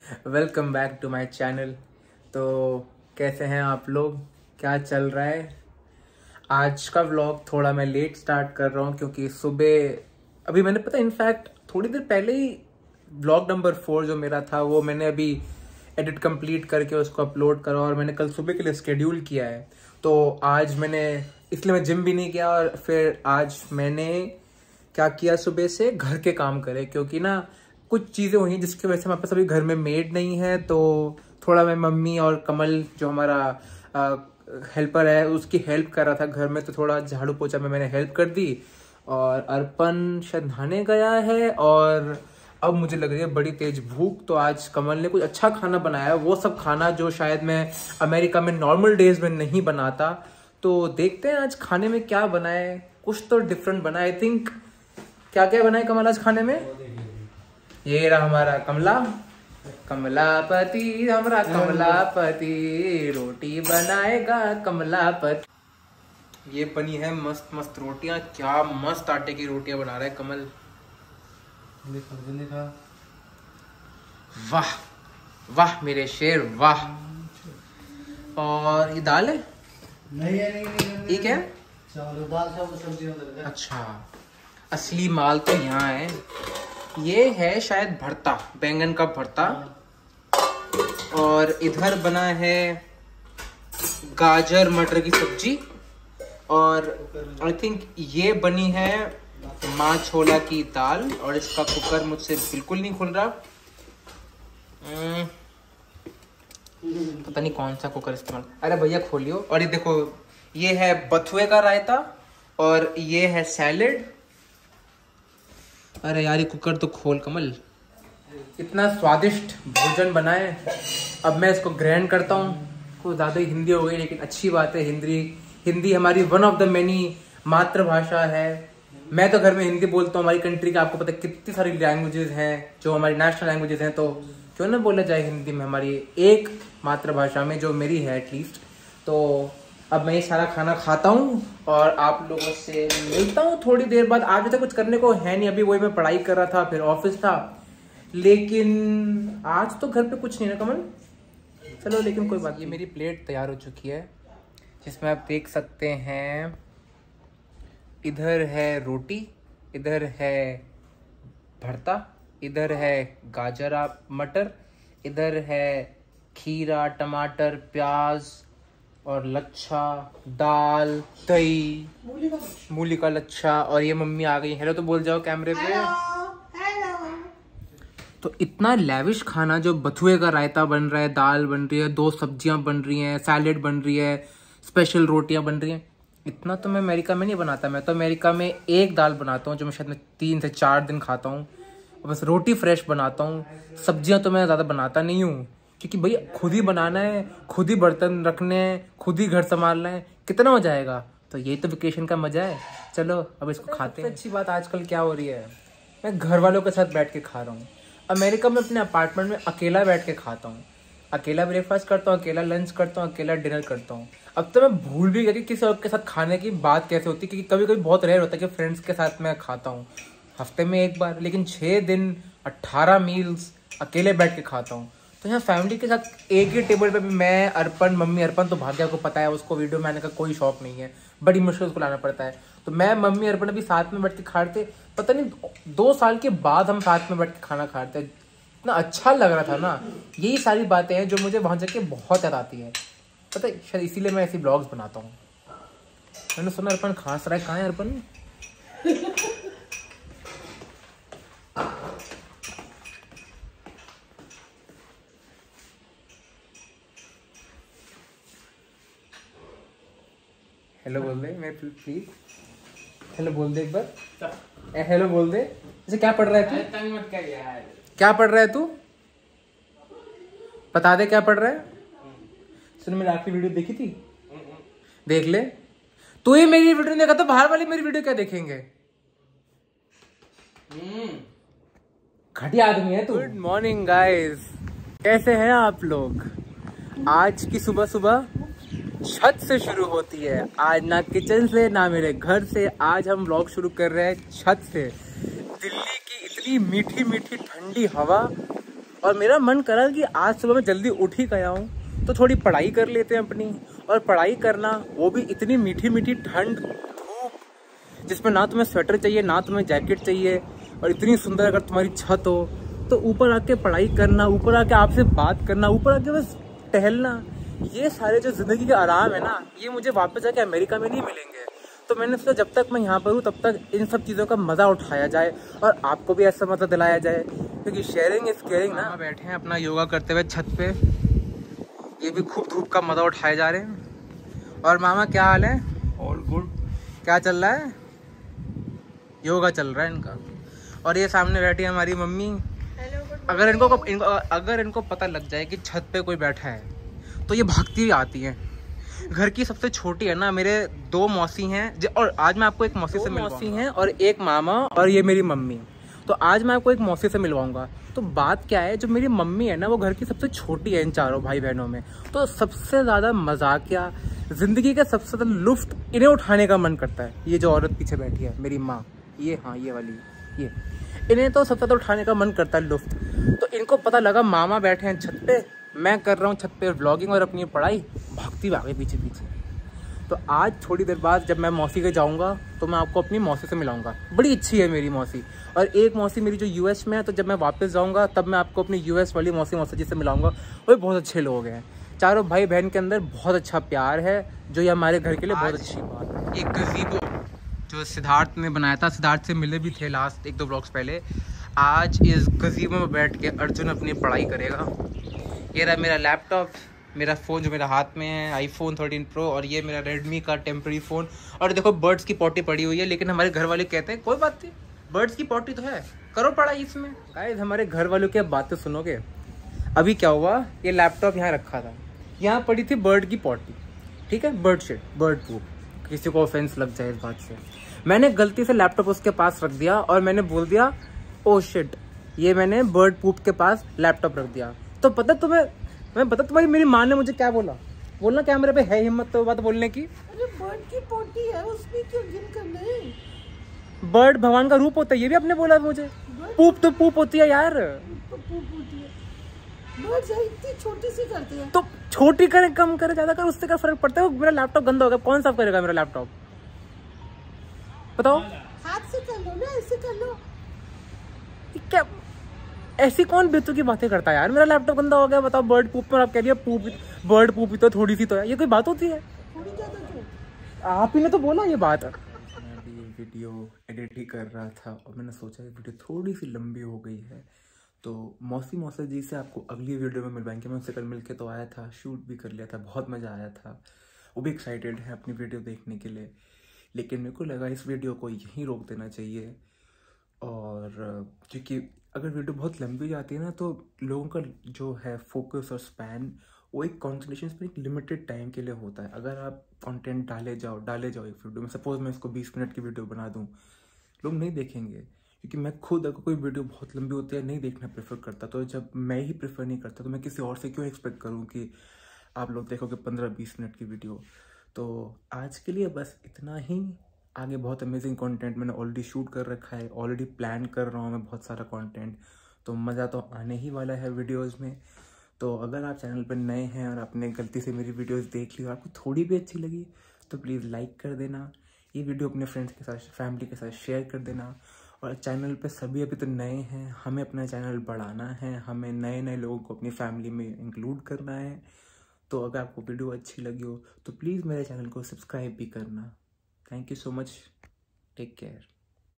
Welcome back to my channel. तो कैसे हैं आप लोग, क्या चल रहा है? आज का व्लॉग थोड़ा मैं लेट स्टार्ट कर रहा हूँ क्योंकि सुबह अभी मैंने पता इनफैक्ट थोड़ी देर पहले ही व्लॉग नंबर 4 जो मेरा था वो मैंने अभी एडिट कंप्लीट करके उसको अपलोड करा और मैंने कल सुबह के लिए शेड्यूल किया है। तो आज मैंने इसलिए मैं जिम भी नहीं गया और फिर आज मैंने क्या किया, सुबह से घर के काम करे क्योंकि ना कुछ चीज़ें हुई जिसकी वजह से हमारे पास अभी घर में मेड नहीं है। तो थोड़ा मैं मम्मी और कमल जो हमारा हेल्पर है उसकी हेल्प कर रहा था घर में, तो थोड़ा झाड़ू पोछा में मैंने हेल्प कर दी। और अर्पण शायद नहाने गया है और अब मुझे लग रही है बड़ी तेज भूख। तो आज कमल ने कुछ अच्छा खाना बनाया, वो सब खाना जो शायद मैं अमेरिका में नॉर्मल डेज में नहीं बनाता। तो देखते हैं आज खाने में क्या बनाए, कुछ तो डिफरेंट बना। आई थिंक क्या क्या बनाए कमल आज खाने में। ये रहा हमारा कमलापति, हमारा कमलापति रोटी बनाएगा कमलापति। ये बनी है मस्त मस्त रोटियां, क्या मस्त आटे की रोटियां बना रहा है कमल। देखा वाह वाह मेरे शेर वाह। और ये दाल है? नहीं ठीक है, दाल सब्जी। अच्छा, असली माल तो यहाँ है। ये है शायद भरता, बैंगन का भरता। और इधर बना है गाजर मटर की सब्जी। और आई थिंक ये बनी है माँ छोला की दाल। और इसका कुकर मुझसे बिल्कुल नहीं खुल रहा, पता नहीं कौन सा कुकर इस्तेमाल। अरे भैया खोलियो। और ये देखो, ये है बथुए का रायता और ये है सैलेड। अरे यार ये कुकर तो खोल कमल। इतना स्वादिष्ट भोजन बनाए। अब मैं इसको ग्राइंड करता हूँ। कुछ ज़्यादा ही हिंदी हो गई लेकिन अच्छी बात है। हिंदी हमारी वन ऑफ द मेनी मातृभाषा है। मैं तो घर में हिंदी बोलता हूँ। हमारी कंट्री का आपको पता है कितनी सारी लैंग्वेजेस हैं जो हमारी नेशनल लैंग्वेजेस हैं, तो क्यों ना बोला जाए हिंदी में, हमारी एक मातृभाषा में जो मेरी है एटलीस्ट। तो अब मैं ये सारा खाना खाता हूँ और आप लोगों से मिलता हूँ थोड़ी देर बाद। आज तक कुछ करने को है नहीं, अभी वही मैं पढ़ाई कर रहा था, फिर ऑफिस था, लेकिन आज तो घर पे कुछ नहीं ना कमल। चलो लेकिन कोई बात नहीं। ये मेरी प्लेट तैयार हो चुकी है जिसमें आप देख सकते हैं इधर है रोटी, इधर है भरता, इधर है गाजर मटर, इधर है खीरा टमाटर प्याज और लच्छा, दाल, दही, मूली का लच्छा। और ये मम्मी आ गई। हेलो तो बोल जाओ कैमरे पे। हेलो। तो इतना लेविश खाना, जो बथुए का रायता बन रहा है, दाल बन रही है, 2 सब्जियां बन रही हैं, सैलेड बन रही है, स्पेशल रोटियां बन रही हैं। इतना तो मैं अमेरिका में नहीं बनाता। मैं तो अमेरिका में एक दाल बनाता हूँ जो मैं शायद 3 से 4 दिन खाता हूँ। बस रोटी फ्रेश बनाता हूँ। सब्जियां तो मैं ज़्यादा बनाता नहीं हूँ क्योंकि भाई खुद ही बनाना है, खुद ही बर्तन रखने हैं, खुद ही घर संभालना है, कितना हो जाएगा। तो यही तो वेकेशन का मजा है। चलो अब इसको खाते हैं। अच्छी बात आजकल क्या हो रही है, मैं घर वालों के साथ बैठ के खा रहा हूँ। अमेरिका में अपने अपार्टमेंट में अकेला बैठ के खाता हूँ, अकेला ब्रेकफास्ट करता हूँ, अकेला लंच करता हूँ, अकेला डिनर करता हूँ। अब तो मैं भूल भी गया कि किसी और के साथ खाने की बात कैसे होती है, क्योंकि कभी कभी बहुत रेयर होता है कि फ्रेंड्स के साथ मैं खाता हूँ हफ्ते में एक बार, लेकिन 6 दिन 18 मील्स अकेले बैठ के खाता हूँ। तो यहाँ फैमिली के साथ एक ही टेबल पे भी मैं, अर्पण, मम्मी, अर्पण तो भाग्या को पता है, उसको वीडियो में आने का कोई शौक नहीं है, बड़ी मुश्किल उसको लाना पड़ता है। तो मैं, मम्मी, अर्पण अभी साथ में बैठ के खाते, पता नहीं 2 साल के बाद हम साथ में बैठ के खाना खाते। इतना अच्छा लग रहा था ना। यही सारी बातें हैं जो मुझे वहाँ जाके बहुत याद आती है। पता है शायद इसीलिए मैं ऐसी ब्लॉग्स बनाता हूँ। मैंने सुना अर्पण खांस रहा है, कहाँ है अर्पण? हेलो बोल दे मैं प्लीज। हेलो बोल दे एक बार। हेलो बोल दे। जैसे क्या पढ़ रहा है तू? तंग मत कर यार। क्या पढ़ रहा है तू? बता दे क्या पढ़ रहा है। सुन, मैंने आपकी वीडियो देखी थी, देख ले। तू ही मेरी वीडियो नहीं देखा तो बाहर वाले मेरी वीडियो क्या देखेंगे? घटिया आदमी है तू। गुड मॉर्निंग गाइस, कैसे हैं आप लोग? आज की सुबह सुबह छत से शुरू होती है। आज ना किचन से ना मेरे घर से, आज हम व्लॉग शुरू कर रहे हैं छत से। दिल्ली की इतनी मीठी मीठी ठंडी हवा और मेरा मन करा कि आज सुबह मैं जल्दी उठ ही गया हूँ तो थोड़ी पढ़ाई कर लेते हैं अपनी। और पढ़ाई करना वो भी इतनी मीठी मीठी ठंड धूप, जिसमें ना तुम्हें स्वेटर चाहिए ना तुम्हें जैकेट चाहिए, और इतनी सुंदर अगर तुम्हारी छत हो तो ऊपर आके पढ़ाई करना, ऊपर आके आपसे बात करना, ऊपर आके बस टहलना, ये सारे जो जिंदगी के आराम है ना, ये मुझे वापस जाके अमेरिका में नहीं मिलेंगे। तो मैंने सोचा जब तक मैं यहाँ पर हूँ तब तक इन सब चीज़ों का मज़ा उठाया जाए और आपको भी ऐसा मज़ा दिलाया जाए, क्योंकि शेयरिंग इज केयरिंग ना। बैठे हैं अपना योगा करते हुए छत पे, ये भी खूब धूप का मज़ा उठाए जा रहे हैं। और मामा क्या हाल है? All good. क्या चल रहा है? योगा चल रहा है इनका। और ये सामने बैठी है हमारी मम्मी। अगर इनको पता लग जाए कि छत पे कोई बैठा है तो ये भागती हुई आती है। घर की सबसे छोटी है ना, मेरे 2 मौसी हैं, और आज मैं आपको एक मौसी से मिलवाऊंगा। मौसी हैं और एक मामा, और ये मेरी मम्मी। तो आज मैं आपको एक मौसी से मिलवाऊंगा। तो बात क्या है, जो मेरी मम्मी है ना वो घर की सबसे छोटी है इन चारों भाई बहनों में। तो सबसे ज़्यादा मजाकिया, जिंदगी का सबसे ज़्यादा लुफ्त इन्हें उठाने का मन करता है। ये जो औरत पीछे बैठी है मेरी माँ, ये हाँ ये वाली, ये इन्हें तो सबसे ज़्यादा उठाने का मन करता है लुफ्त। तो इनको पता लगा मामा बैठे हैं छत पे, मैं कर रहा हूँ छत पे व्लॉगिंग और अपनी पढ़ाई, भागती भागे पीछे पीछे। तो आज थोड़ी देर बाद जब मैं मौसी के जाऊँगा तो मैं आपको अपनी मौसी से मिलाऊंगा। बड़ी अच्छी है मेरी मौसी। और एक मौसी मेरी जो यूएस में है, तो जब मैं वापस जाऊँगा तब मैं आपको अपनी यूएस वाली मौसी जी से मिलाऊंगा। वो भी बहुत अच्छे लोग हैं। चारों भाई बहन के अंदर बहुत अच्छा प्यार है, जो ये हमारे घर के लिए बहुत अच्छी बात है। एक गज़ीबो जो सिद्धार्थ ने बनाया था, सिद्धार्थ से मिले भी थे लास्ट 1-2 ब्लॉग्स पहले। आज इस गज़ीबो में बैठ के अर्जुन अपनी पढ़ाई करेगा। ये रहा मेरा लैपटॉप, मेरा फ़ोन जो मेरा हाथ में है, आईफोन 13 प्रो, और ये मेरा रेडमी का टेम्पररी फ़ोन। और देखो बर्ड्स की पॉटी पड़ी हुई है, लेकिन हमारे घर वाले कहते हैं कोई बात नहीं, बर्ड्स की पॉटी तो है, करो पढ़ाई इसमें। गाइस हमारे घर वालों की बातें सुनोगे। अभी क्या हुआ, ये लैपटॉप यहाँ रखा था, यहाँ पड़ी थी बर्ड की पॉटी, ठीक है, बर्ड शिट, बर्ड पूप, किसी को ऑफेंस लग जाए इस बात से। मैंने गलती से लैपटॉप उसके पास रख दिया और मैंने बोल दिया ओ शिट, ये मैंने बर्ड पूप के पास लैपटॉप रख दिया। तो पता तुम्हारी मेरी माँ ने मुझे क्या बोला, बोलना कैमरे पे है हिम्मत तो बात बोलने की। अरे बर्ड की पोटी है, उसमें क्यों गिन करना है? बर्ड भगवान का रूप होता है, ये भी आपने बोला मुझे। पूप तो पूप होती है यार, पूप होती है। बर्ड्स इतनी छोटी सी करते हैं। तो छोटी करे कम करे ज्यादा करे उससे क्या फर्क पड़ता है? मेरा लैपटॉप गंदा होगा, कौन साफ करेगा मेरा लैपटॉप, बताओ। हाथ से कर लो ना, ऐसे कर लो। क्या ऐसी कौन बेतु की बातें करता है यार? मेरा लैपटॉप गंदा हो गया, बताओ। बर्ड पूप पर आप कह रही है पूप, बर्ड पूप तो थोड़ी सी तो है, ये कोई बात होती है? थोड़ी ज्यादा तो आप ही ने तो बोला ये बात। मैं भी ये वीडियो एडिट ही कर रहा था और मैंने सोचा ये वीडियो थोड़ी सी लंबी हो गई है, तो मौसी जी से आपको अगली वीडियो में मिलवाएंगे। मैं उससे कल मिल के तो आया था, शूट भी कर लिया था, बहुत मज़ा आया था। वो भी एक्साइटेड है अपनी वीडियो देखने के लिए, लेकिन मेरे को लगा इस वीडियो को यहीं रोक देना चाहिए। और क्योंकि अगर वीडियो बहुत लंबी हो जाती है ना, तो लोगों का जो है फोकस और स्पैन, वो एक कॉन्सेंट्रेशन पर एक लिमिटेड टाइम के लिए होता है। अगर आप कंटेंट डाले जाओ एक वीडियो में, सपोज मैं इसको 20 मिनट की वीडियो बना दूँ, लोग नहीं देखेंगे। क्योंकि मैं खुद अगर कोई वीडियो बहुत लंबी होती है नहीं देखना प्रेफर करता, तो जब मैं ही प्रेफर नहीं करता तो मैं किसी और से क्यों एक्सपेक्ट करूँ कि आप लोग देखोगे 15-20 मिनट की वीडियो। तो आज के लिए बस इतना ही। आगे बहुत अमेजिंग कंटेंट मैंने ऑलरेडी शूट कर रखा है, ऑलरेडी प्लान कर रहा हूँ मैं बहुत सारा कंटेंट, तो मज़ा तो आने ही वाला है वीडियोस में। तो अगर आप चैनल पर नए हैं और आपने गलती से मेरी वीडियोस देख ली और आपको थोड़ी भी अच्छी लगी तो प्लीज़ लाइक कर देना, ये वीडियो अपने फ्रेंड्स के साथ, फैमिली के साथ शेयर कर देना। और चैनल पे सभी अभी तो नए हैं, हमें अपना चैनल बढ़ाना है, हमें नए लोगों को अपनी फैमिली में इंक्लूड करना है। तो अगर आपको वीडियो अच्छी लगी हो तो प्लीज़ मेरे चैनल को सब्सक्राइब भी करना। Thank you so much, take care.